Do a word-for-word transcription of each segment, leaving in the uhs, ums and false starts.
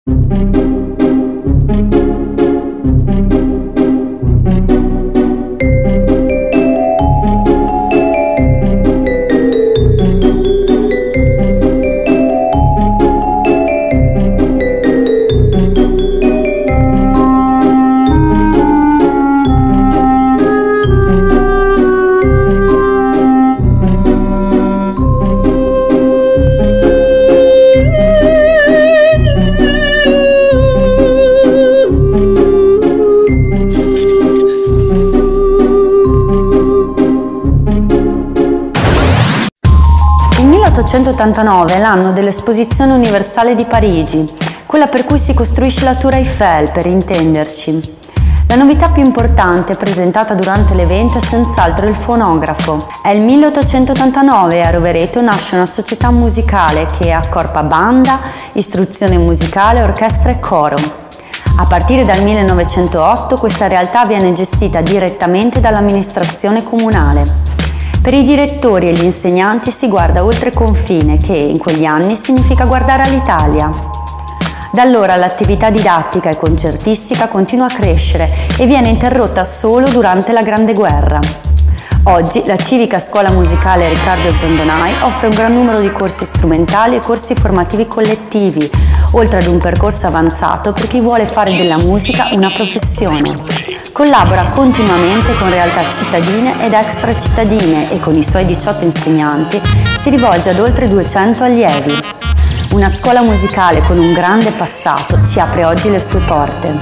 milleottocentottantanove è l'anno dell'Esposizione Universale di Parigi, quella per cui si costruisce la Tour Eiffel, per intenderci. La novità più importante presentata durante l'evento è senz'altro il fonografo. È il milleottocentottantanove e a Rovereto nasce una società musicale che accorpa banda, istruzione musicale, orchestra e coro. A partire dal millenovecentootto questa realtà viene gestita direttamente dall'amministrazione comunale. Per i direttori e gli insegnanti si guarda oltre confine, che in quegli anni significa guardare all'Italia. Da allora l'attività didattica e concertistica continua a crescere e viene interrotta solo durante la Grande Guerra. Oggi la civica scuola musicale Riccardo Zandonai offre un gran numero di corsi strumentali e corsi formativi collettivi, oltre ad un percorso avanzato per chi vuole fare della musica una professione. Collabora continuamente con realtà cittadine ed extracittadine e con i suoi diciotto insegnanti si rivolge ad oltre duecento allievi. Una scuola musicale con un grande passato ci apre oggi le sue porte.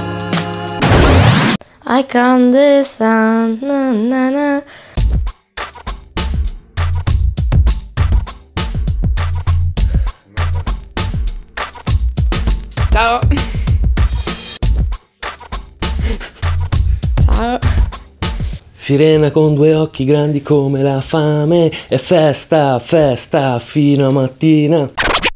I can't understand, na, na, na. Ciao. Ciao. Sirena con due occhi grandi come la fame, e festa, festa fino a mattina.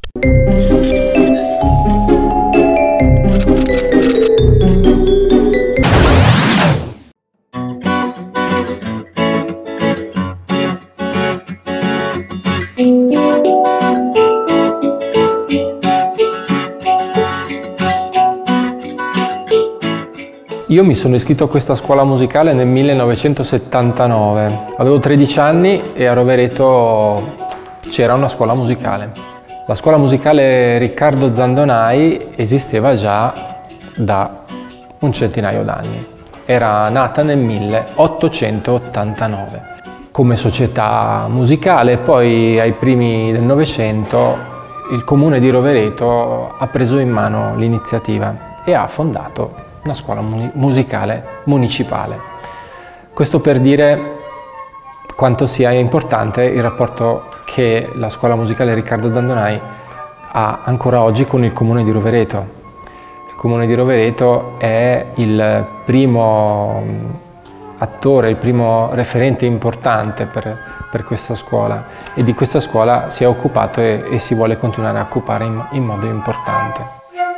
Io mi sono iscritto a questa scuola musicale nel millenovecentosettantanove. Avevo tredici anni e a Rovereto c'era una scuola musicale. La scuola musicale Riccardo Zandonai esisteva già da un centinaio d'anni. Era nata nel milleottocentottantanove come società musicale, poi ai primi del Novecento il comune di Rovereto ha preso in mano l'iniziativa e ha fondato una scuola musicale municipale. Questo per dire quanto sia importante il rapporto che la scuola musicale Riccardo Zandonai ha ancora oggi con il comune di Rovereto. Il comune di Rovereto è il primo attore, il primo referente importante per, per questa scuola e di questa scuola si è occupato e, e si vuole continuare a occupare in, in modo importante.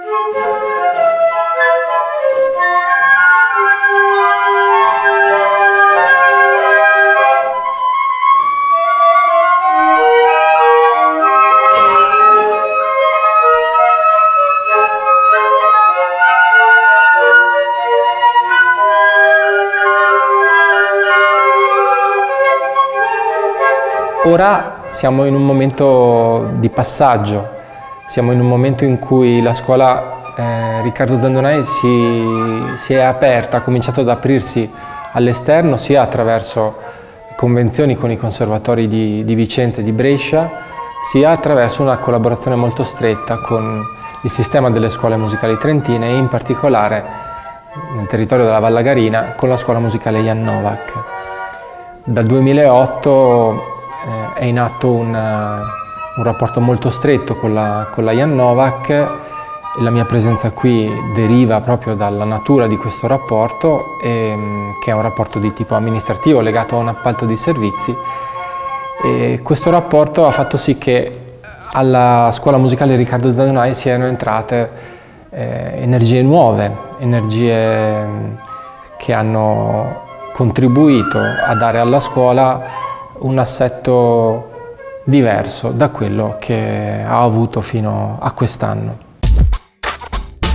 Ora siamo in un momento di passaggio, siamo in un momento in cui la scuola eh, Riccardo Zandonai si, si è aperta, ha cominciato ad aprirsi all'esterno sia attraverso convenzioni con i conservatori di, di Vicenza e di Brescia, sia attraverso una collaborazione molto stretta con il sistema delle scuole musicali trentine e in particolare nel territorio della Vallagarina con la scuola musicale Jan Novak. Dal duemilaotto Eh, è in atto un, un rapporto molto stretto con la, con la Jan Novak e la mia presenza qui deriva proprio dalla natura di questo rapporto, e, che è un rapporto di tipo amministrativo legato a un appalto di servizi. E questo rapporto ha fatto sì che alla scuola musicale Riccardo Zandonai siano entrate eh, energie nuove, energie che hanno contribuito a dare alla scuola un assetto diverso da quello che ha avuto fino a quest'anno.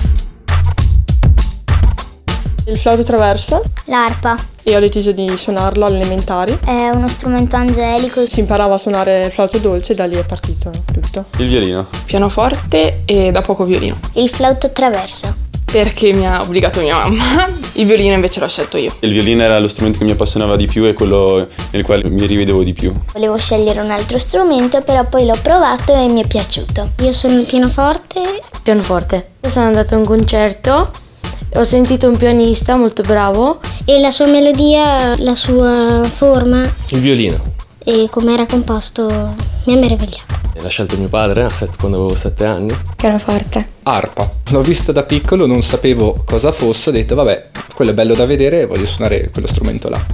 Il flauto traverso. L'arpa. E ho deciso di suonarlo alle elementari. È uno strumento angelico. Si imparava a suonare il flauto dolce e da lì è partito tutto. Il violino. Pianoforte e da poco violino. Il flauto traverso. Perché mi ha obbligato mia mamma. Il violino invece l'ho scelto io. Il violino era lo strumento che mi appassionava di più e quello nel quale mi rivedevo di più. Volevo scegliere un altro strumento, però poi l'ho provato e mi è piaciuto. Io sono il pianoforte. Pianoforte. Io sono andata a un concerto, ho sentito un pianista molto bravo. E la sua melodia, la sua forma Il violino. e come era composto mi ha meravigliato. L'ha scelto mio padre a sette- quando avevo sette anni. Pianoforte. Arpa. L'ho vista da piccolo, non sapevo cosa fosse, ho detto vabbè, quello è bello da vedere e voglio suonare quello strumento là.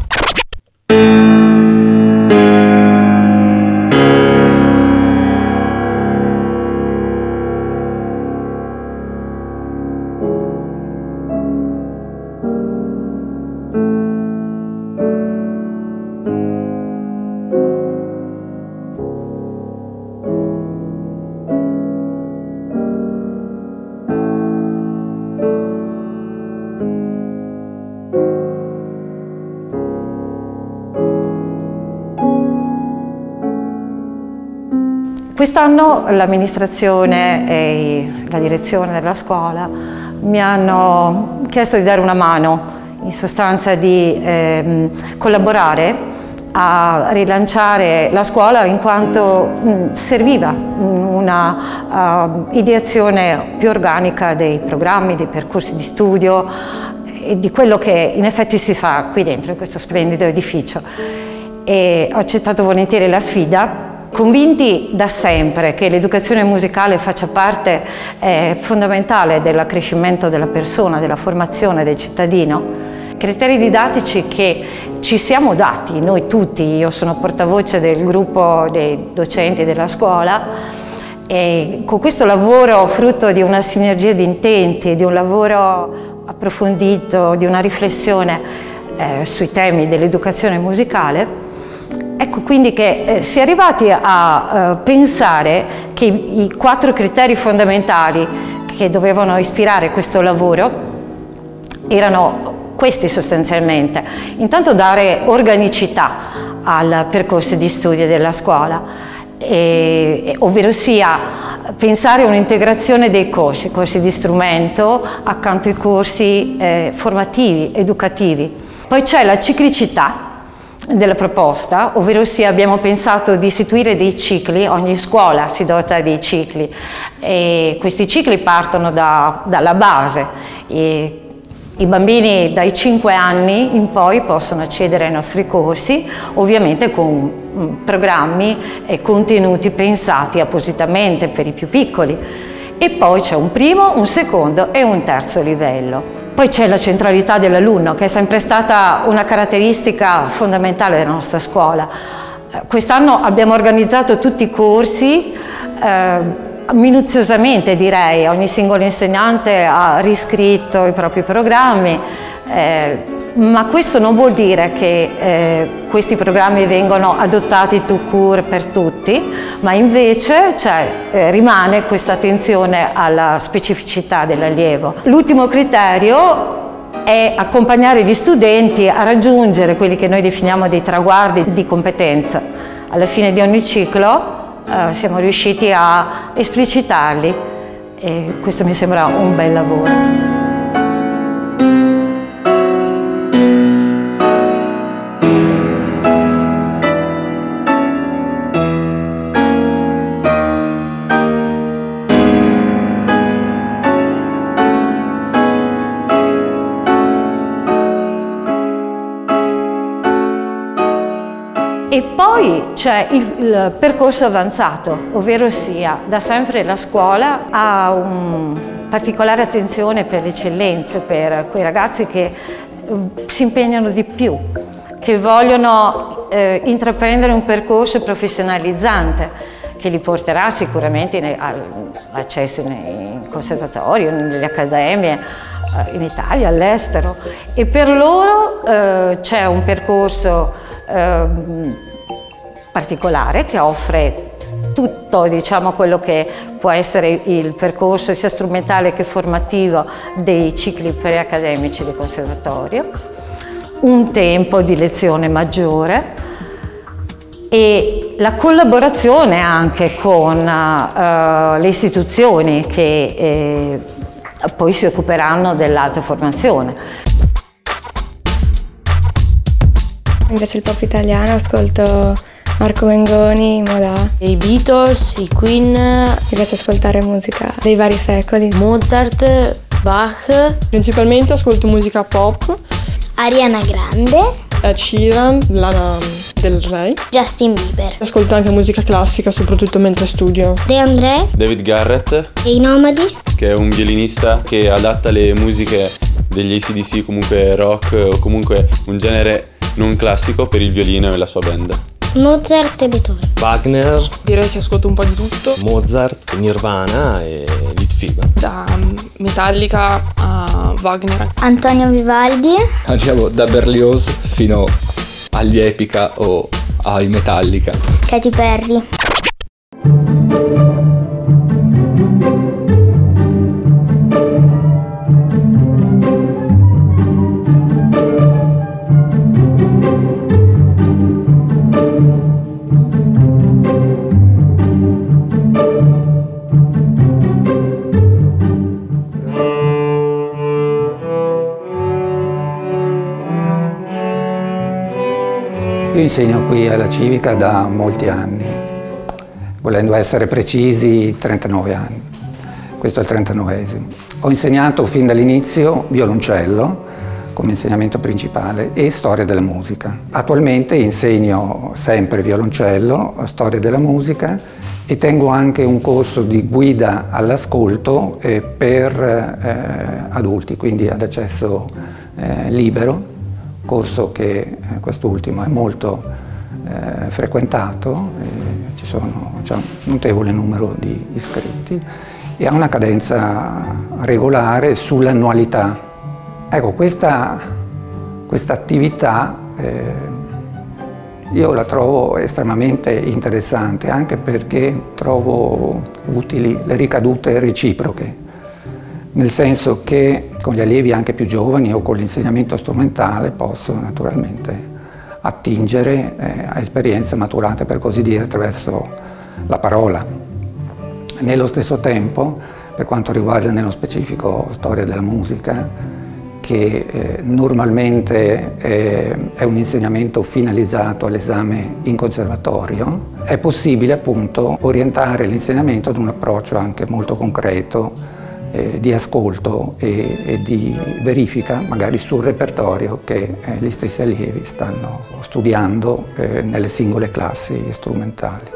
Quest'anno l'amministrazione e la direzione della scuola mi hanno chiesto di dare una mano, in sostanza di ehm, collaborare a rilanciare la scuola in quanto mh, serviva una uh, ideazione più organica dei programmi, dei percorsi di studio e di quello che in effetti si fa qui dentro in questo splendido edificio. E ho accettato volentieri la sfida, convinti da sempre che l'educazione musicale faccia parte eh, fondamentale dell'accrescimento della persona, della formazione del cittadino. Criteri didattici che ci siamo dati noi tutti, io sono portavoce del gruppo dei docenti della scuola e con questo lavoro frutto di una sinergia di intenti, di un lavoro approfondito, di una riflessione eh, sui temi dell'educazione musicale. Ecco quindi che eh, si è arrivati a eh, pensare che i, i quattro criteri fondamentali che dovevano ispirare questo lavoro erano questi sostanzialmente. Intanto dare organicità al percorso di studio della scuola, e, ovvero sia pensare a un'integrazione dei corsi, corsi di strumento accanto ai corsi eh, formativi, educativi. Poi c'è la ciclicità della proposta, ovvero sia abbiamo pensato di istituire dei cicli, ogni scuola si dota dei cicli e questi cicli partono da, dalla base. E i bambini dai cinque anni in poi possono accedere ai nostri corsi, ovviamente con programmi e contenuti pensati appositamente per i più piccoli. E poi c'è un primo, un secondo e un terzo livello. Poi c'è la centralità dell'alunno, che è sempre stata una caratteristica fondamentale della nostra scuola. Quest'anno abbiamo organizzato tutti i corsi eh, minuziosamente, direi. Ogni singolo insegnante ha riscritto i propri programmi, eh, ma questo non vuol dire che eh, questi programmi vengono adottati tout court per tutti, ma invece cioè, eh, rimane questa attenzione alla specificità dell'allievo. L'ultimo criterio è accompagnare gli studenti a raggiungere quelli che noi definiamo dei traguardi di competenza. Alla fine di ogni ciclo eh, siamo riusciti a esplicitarli e questo mi sembra un bel lavoro. E poi c'è il, il percorso avanzato, ovvero sia da sempre la scuola ha un particolare attenzione per le eccellenze, per quei ragazzi che si impegnano di più, che vogliono eh, intraprendere un percorso professionalizzante che li porterà sicuramente all'accesso nei conservatori, nelle accademie, in Italia, all'estero. E per loro eh, c'è un percorso particolare che offre tutto, diciamo, quello che può essere il percorso sia strumentale che formativo dei cicli preaccademici del conservatorio, un tempo di lezione maggiore e la collaborazione anche con uh, le istituzioni che eh, poi si occuperanno dell'alta formazione. Mi piace il pop italiano, ascolto Marco Mengoni, Modà. I Beatles, i Queen. Mi piace ascoltare musica dei vari secoli. Mozart, Bach. Principalmente ascolto musica pop. Ariana Grande. Ed Sheeran, Lana Del Rey. Justin Bieber. Ascolto anche musica classica, soprattutto mentre studio. De André. David Garrett. E i Nomadi. Che è un violinista che adatta le musiche degli A C D C, comunque rock o comunque un genere non classico per il violino e la sua band. Mozart e Beethoven. Wagner. Direi che ascolto un po' di tutto. Mozart, Nirvana e Litfiba. Da Metallica a Wagner. Antonio Vivaldi. Andiamo da Berlioz fino agli Epica o ai Metallica. Katy Perry. Io insegno qui alla Civica da molti anni, volendo essere precisi trentanove anni, questo è il trentanovesimo. Ho insegnato fin dall'inizio violoncello come insegnamento principale e storia della musica. Attualmente insegno sempre violoncello, storia della musica e tengo anche un corso di guida all'ascolto eh, per eh, adulti, quindi ad accesso eh, libero. Corso che eh, quest'ultimo è molto eh, frequentato, eh, ci sono, c'è un notevole numero di iscritti e ha una cadenza regolare sull'annualità. Ecco, questa, questa attività eh, io la trovo estremamente interessante anche perché trovo utili le ricadute reciproche, nel senso che con gli allievi anche più giovani o con l'insegnamento strumentale posso naturalmente attingere eh, a esperienze maturate, per così dire, attraverso la parola. Nello stesso tempo, per quanto riguarda nello specifico storia della musica, che eh, normalmente è, è un insegnamento finalizzato all'esame in conservatorio, è possibile appunto orientare l'insegnamento ad un approccio anche molto concreto Eh, di ascolto e, e di verifica magari sul repertorio che eh, gli stessi allievi stanno studiando eh, nelle singole classi strumentali.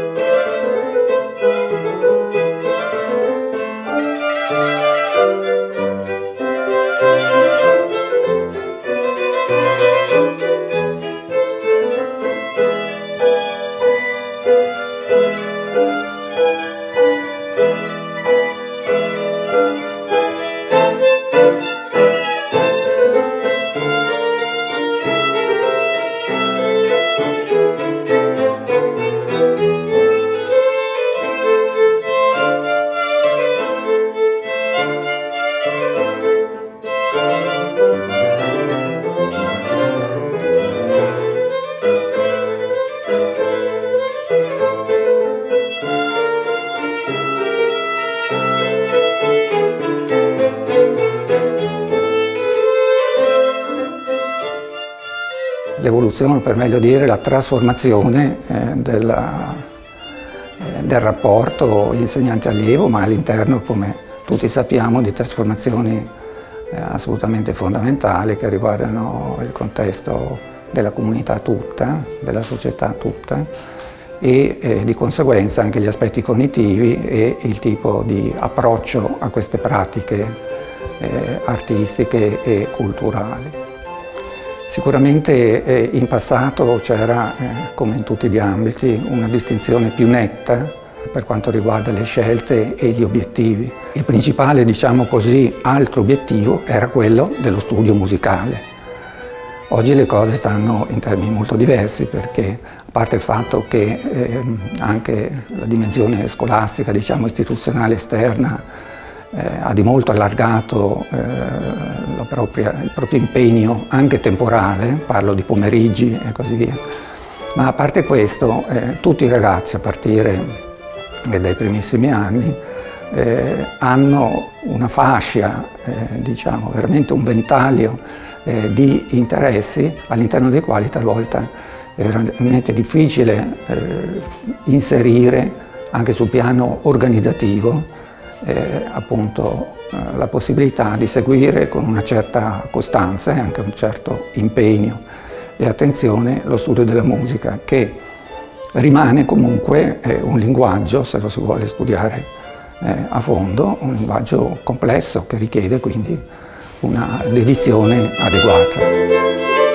L'evoluzione, per meglio dire, la trasformazione eh, della, eh, del rapporto insegnante-allievo, ma all'interno, come tutti sappiamo, di trasformazioni eh, assolutamente fondamentali che riguardano il contesto della comunità tutta, della società tutta e eh, di conseguenza anche gli aspetti cognitivi e il tipo di approccio a queste pratiche eh, artistiche e culturali. Sicuramente eh, in passato c'era, eh, come in tutti gli ambiti, una distinzione più netta per quanto riguarda le scelte e gli obiettivi. Il principale, diciamo così, altro obiettivo era quello dello studio musicale. Oggi le cose stanno in termini molto diversi, perché a parte il fatto che eh, anche la dimensione scolastica, diciamo istituzionale esterna, eh, ha di molto allargato eh, la propria, il proprio impegno anche temporale, parlo di pomeriggi e così via, ma a parte questo eh, tutti i ragazzi a partire eh, dai primissimi anni eh, hanno una fascia, eh, diciamo veramente un ventaglio Eh, di interessi all'interno dei quali talvolta è veramente difficile eh, inserire anche sul piano organizzativo eh, appunto eh, la possibilità di seguire con una certa costanza e anche un certo impegno e attenzione lo studio della musica, che rimane comunque eh, un linguaggio, se lo si vuole studiare eh, a fondo, un linguaggio complesso che richiede quindi una dedizione adeguata.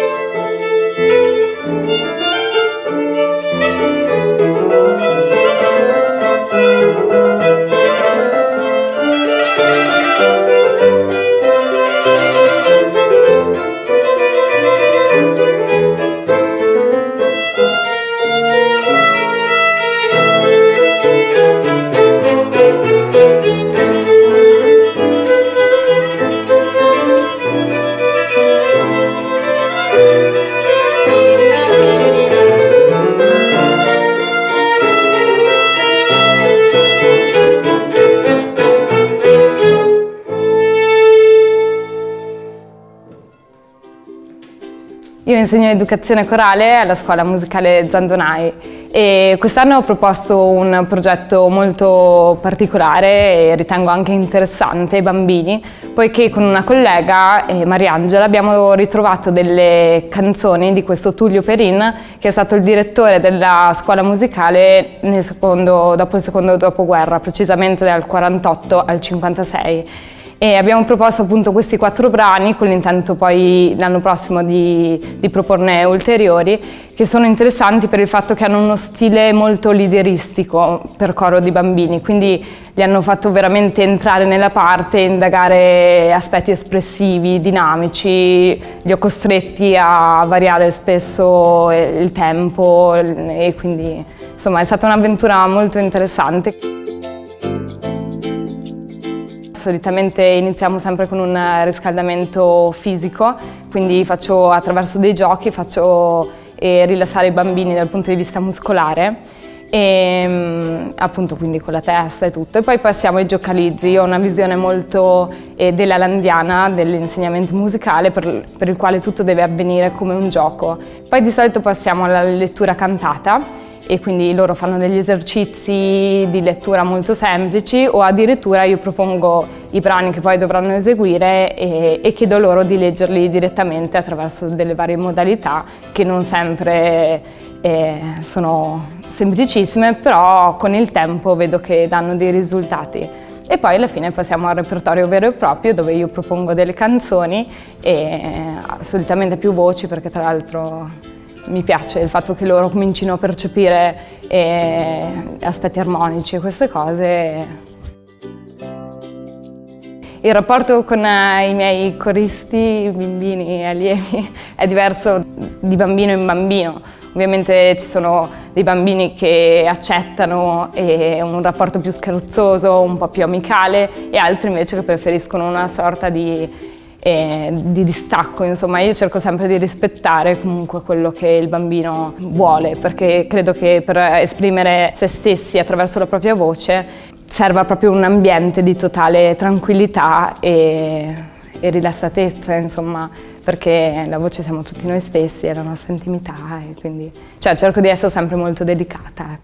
Io insegno educazione corale alla scuola musicale Zandonai e quest'anno ho proposto un progetto molto particolare e ritengo anche interessante ai bambini, poiché con una collega, eh, Mariangela, abbiamo ritrovato delle canzoni di questo Tullio Perin, che è stato il direttore della scuola musicale nel secondo, dopo il secondo dopoguerra, precisamente dal quarantotto al cinquantasei. E abbiamo proposto appunto questi quattro brani con l'intento poi l'anno prossimo di, di proporne ulteriori, che sono interessanti per il fatto che hanno uno stile molto lideristico per coro di bambini, quindi li hanno fatto veramente entrare nella parte, indagare aspetti espressivi, dinamici, li ho costretti a variare spesso il tempo e quindi insomma è stata un'avventura molto interessante. Solitamente iniziamo sempre con un riscaldamento fisico, quindi faccio attraverso dei giochi, faccio eh, rilassare i bambini dal punto di vista muscolare, e, appunto quindi con la testa e tutto. E poi passiamo ai giocalizzi. Io ho una visione molto eh, della landiana dell'insegnamento musicale, per, per il quale tutto deve avvenire come un gioco. Poi di solito passiamo alla lettura cantata, e quindi loro fanno degli esercizi di lettura molto semplici, o addirittura io propongo i brani che poi dovranno eseguire e, e chiedo loro di leggerli direttamente attraverso delle varie modalità che non sempre eh, sono semplicissime, però con il tempo vedo che danno dei risultati. E poi alla fine passiamo al repertorio vero e proprio, dove io propongo delle canzoni e solitamente più voci, perché tra l'altro mi piace il fatto che loro comincino a percepire eh, aspetti armonici e queste cose. Il rapporto con eh, i miei coristi, bambini e allievi è diverso di bambino in bambino. Ovviamente ci sono dei bambini che accettano eh, un rapporto più scherzoso, un po' più amicale, e altri invece che preferiscono una sorta di E di distacco. Insomma, io cerco sempre di rispettare comunque quello che il bambino vuole, perché credo che per esprimere se stessi attraverso la propria voce serva proprio un ambiente di totale tranquillità e, e rilassatezza, insomma, perché la voce siamo tutti noi stessi, è la nostra intimità, e quindi cioè, cerco di essere sempre molto delicata.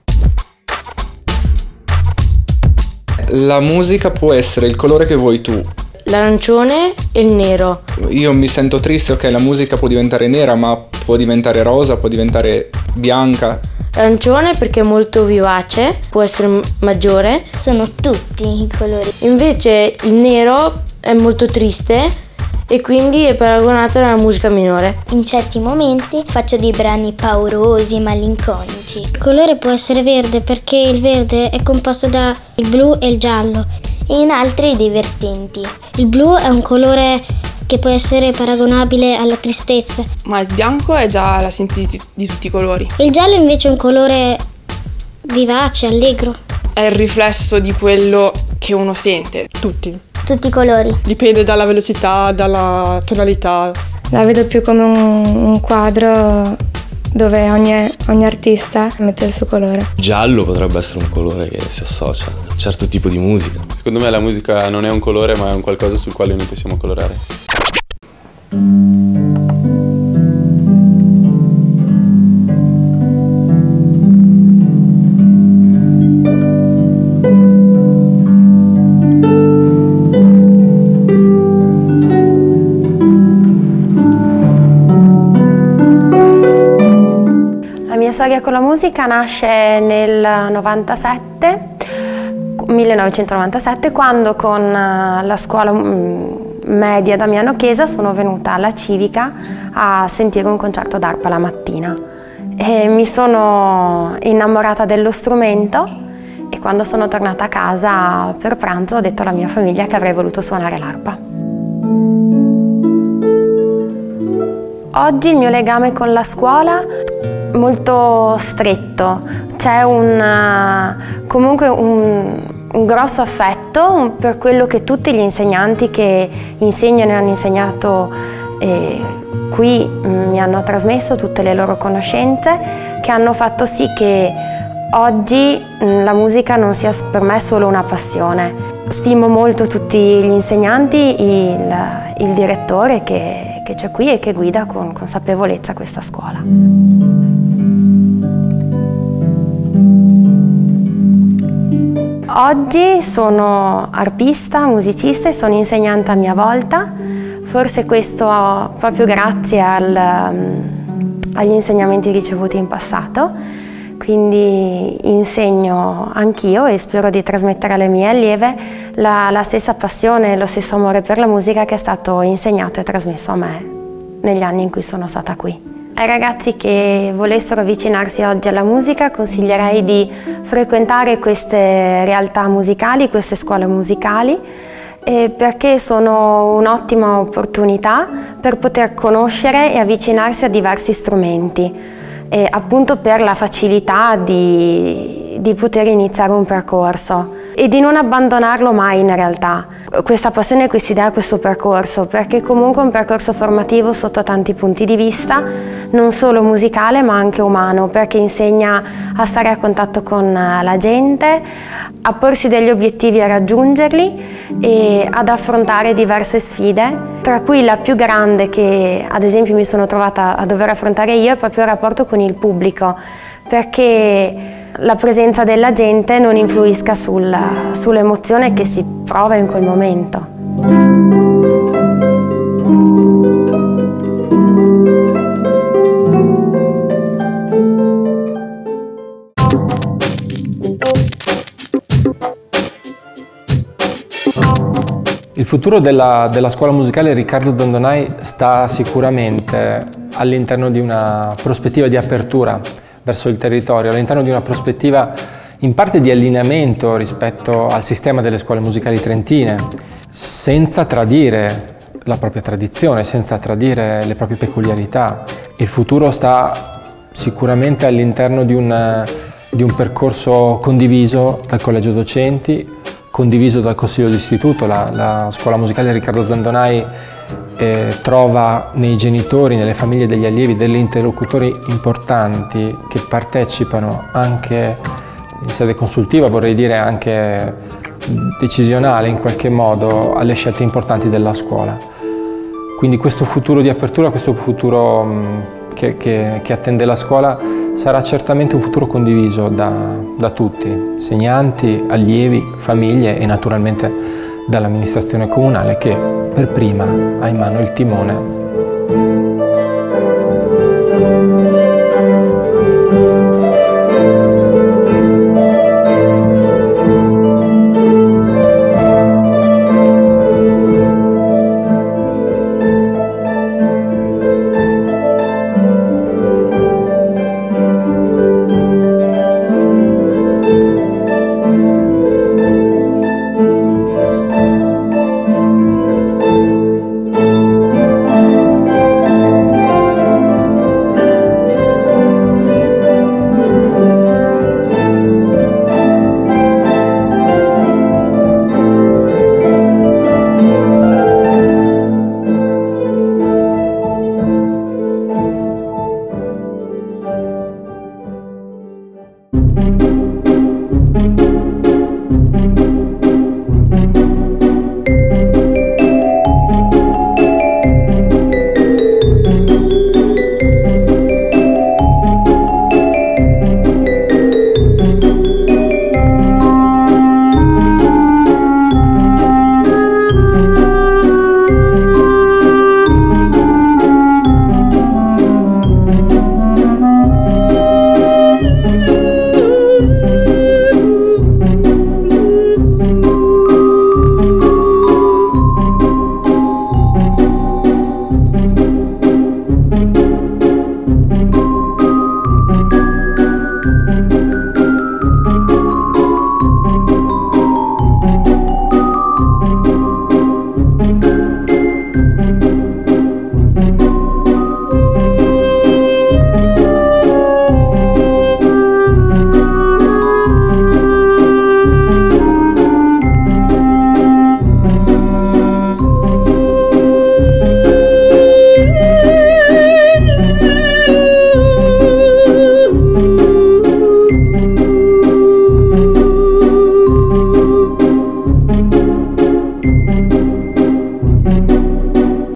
La musica può essere il colore che vuoi tu. L'arancione e il nero. Io mi sento triste, ok, la musica può diventare nera, ma può diventare rosa, può diventare bianca. L'arancione perché è molto vivace, può essere maggiore. Sono tutti i colori. Invece il nero è molto triste e quindi è paragonato alla musica minore. In certi momenti faccio dei brani paurosi, malinconici. Il colore può essere verde perché il verde è composto da il blu e il giallo, e in altri divertenti. Il blu è un colore che può essere paragonabile alla tristezza. Ma il bianco è già la sintesi di tutti i colori. Il giallo invece è un colore vivace, allegro. È il riflesso di quello che uno sente. Tutti. Tutti i colori. Dipende dalla velocità, dalla tonalità. La vedo più come un, un quadro dove ogni, ogni artista mette il suo colore. Giallo potrebbe essere un colore che si associa a un certo tipo di musica. Secondo me la musica non è un colore, ma è un qualcosa sul quale noi possiamo colorare. La storia con la musica nasce nel novantasette, millenovecentonovantasette, quando con la scuola media Damiano Chiesa sono venuta alla Civica a sentire un concerto d'arpa la mattina e mi sono innamorata dello strumento e quando sono tornata a casa per pranzo ho detto alla mia famiglia che avrei voluto suonare l'arpa. Oggi il mio legame con la scuola molto stretto, c'è un, comunque un, un grosso affetto per quello che tutti gli insegnanti che insegnano e hanno insegnato eh, qui mi hanno trasmesso, tutte le loro conoscenze che hanno fatto sì che oggi la musica non sia per me solo una passione. Stimo molto tutti gli insegnanti, il, il direttore che, che c'è qui e che guida con consapevolezza questa scuola. Oggi sono arpista, musicista e sono insegnante a mia volta, forse questo proprio grazie al, agli insegnamenti ricevuti in passato, quindi insegno anch'io e spero di trasmettere alle mie allieve la, la stessa passione e lo stesso amore per la musica che è stato insegnato e trasmesso a me negli anni in cui sono stata qui. Ai ragazzi che volessero avvicinarsi oggi alla musica consiglierei di frequentare queste realtà musicali, queste scuole musicali, eh, perché sono un'ottima opportunità per poter conoscere e avvicinarsi a diversi strumenti, eh, appunto per la facilità di, di poter iniziare un percorso e di non abbandonarlo mai in realtà, questa passione, questa idea, questo percorso, perché comunque è un percorso formativo sotto tanti punti di vista, non solo musicale ma anche umano, perché insegna a stare a contatto con la gente, a porsi degli obiettivi e a raggiungerli e ad affrontare diverse sfide, tra cui la più grande che ad esempio mi sono trovata a dover affrontare io è proprio il rapporto con il pubblico, perché la presenza della gente non influisca sul, sull'emozione che si prova in quel momento. Il futuro della, della scuola musicale Riccardo Zandonai sta sicuramente all'interno di una prospettiva di apertura verso il territorio, all'interno di una prospettiva in parte di allineamento rispetto al sistema delle scuole musicali trentine, senza tradire la propria tradizione, senza tradire le proprie peculiarità. Il futuro sta sicuramente all'interno di un, di un percorso condiviso dal collegio docenti, condiviso dal consiglio d'istituto. La, la scuola musicale Riccardo Zandonai eh, trova nei genitori, nelle famiglie degli allievi, degli interlocutori importanti che partecipano anche in sede consultiva, vorrei dire anche decisionale in qualche modo, alle scelte importanti della scuola. Quindi questo futuro di apertura, questo futuro mh, che, che, che attende la scuola sarà certamente un futuro condiviso da, da tutti, insegnanti, allievi, famiglie e naturalmente dall'amministrazione comunale che per prima ha in mano il timone